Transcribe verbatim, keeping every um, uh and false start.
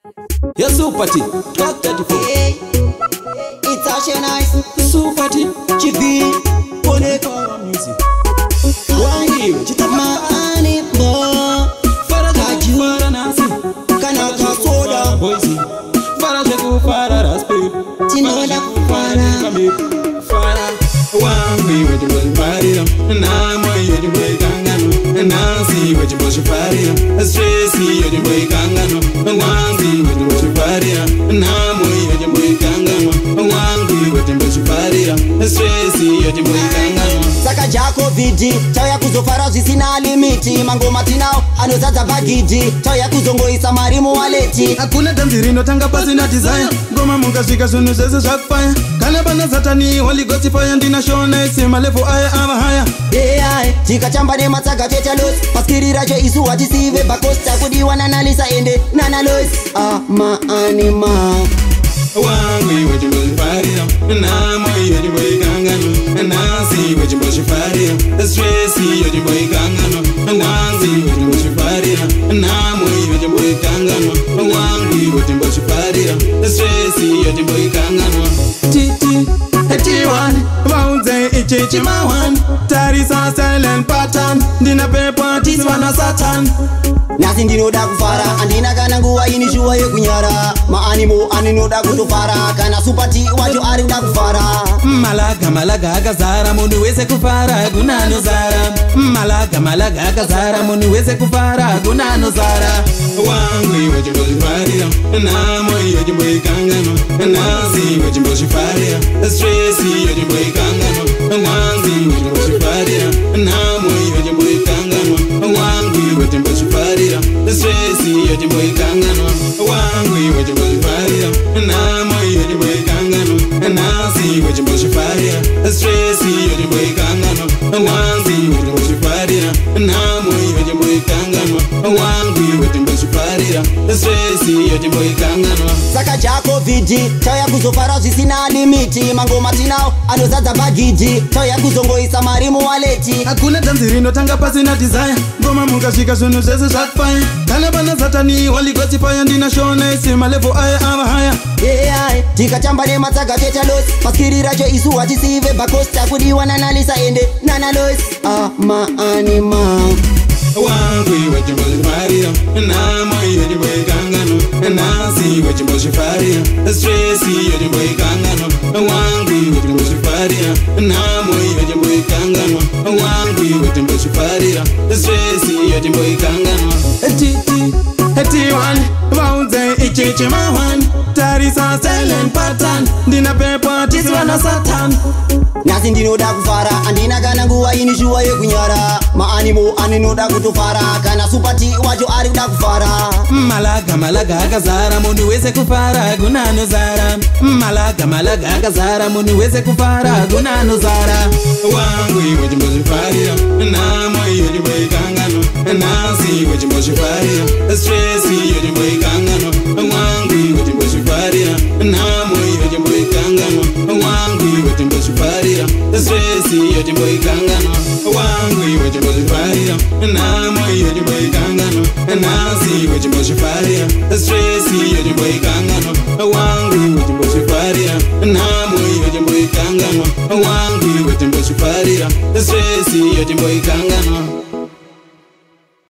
You're super T, talk thirty-four. Hey, it's Asha Nice. Super T, Chibi, Pone, music. One here, chita Maani Bo, Faraji, Faranasi, Kanaka Soda, Boise, Farajaku, Faraspe, Tinoda Fara, Fara, one way with the bush party, and I'm way with the way Gangano, and I see with the bush party, a stressy with the way Gangano, and one see with the bush party, and I'm way with the way Gangano, and one see with the bush party, a stressy with the way Gangano. Saka jako vidi, chaya kuzofara zisina limiti. Mangoma tinao, anozaza bagidi, chaya kuzongoisa marimu waleti. Hakuna tamzirino tanga pasi na desire. Goma munga shika sunu zeze shakfire. Kana bana satani, holy ghost fire. Ndina shona isima levo aya ama haya. Yeah, tika chamba ne matsaga checha los. Paskiri rajo isu watisive bakosta kudiwa na nalisa ende nana los. Ah ma anima. One way with the bush party, and I'm way with the way Gangano, and I see with the bush party, the stressy with the way Gangano, and one see with the bush party, and I'm way with the way Gangano, and one way with the bush party, the stressy with the way Gangano. Titi, T one, Bounce, Ichi, Mawan, Tarisa, silent pattern, Dina paper, Tiswana Satan. Nasi ndino da kufara, andina kana nguwa ini shuwa ye kunyara. Ma animo anino da kutufara, kana supati wajo ari da kufara. Malaga, malaga, gazara, munu weze kufara, gunano zara. Malaga, malaga, gazara, munu weze kufara, gunano zara. One way with the bush party, and I'm way with the way Gangano, and I see with the bush party, the stressy with the way Gangano, and one see with the bush party, and I'm way with the way Gangano, and one way with the bush party. The stressy at the boy Gangano, one way with the bush fire, and I'm way at the boy Gangano, and I see with the bush fire. The stressy at the boy Gangano, and one see with the bush fire, and I'm way at the boy Gangano, and one way with the bush fire. The stressy at the boy Gangano. Saka jako vidi, chaya kuzofara zisina limiti. Mangoma tinao, anozaza bagidi, chaya kuzongoisa marimu waleti. Hakuna tamzirino tanga pasi na desire. Goma munga shika sunu zeze shakfire. Kana bana satani, holy ghost fire. Ndina shona isima levo aya ama haya. Yeah, tika chamba ne matsaga checha los. Paskiri rajo isu watisive bakosta kudiwa na nalisa ende nana los. Ah ma anima. One way with the bush party, and I'm way with the way Gangano, and I see with the bush party, the stressy with the way Gangano, and one way with the bush party, and I'm way with the way Gangano, and one way with the bush party, the stressy with the way Gangano. Titi, T one, Bounce, Ichi, Mawan, Tarisa, silent pattern, Dina paper, Tiswana Satan. Nasi ndino da kufara, andina kana nguwa ini shuwa ye kunyara. Ma animo anino da kutufara, kana supati wajo ari da kufara. Malaga, malaga, gazara, munu weze kufara, gunano zara. Malaga, malaga, gazara, munu weze kufara, gunano zara. One way with the bush party, and I'm way with the way Gangano, and I see with the bush party, the stressy with the way Gangano, and one way with the bush party, and I'm way with the way Gangano, and one way with the bush party, the stressy with the way Gangano, one way with the bush party, and I'm way with the way Gangano, and I see with the bush party, the stressy with the way Gangano, one way with the bush party, and I'm way with the way Gangano, one way with the bush party, the stressy with the way Gangano.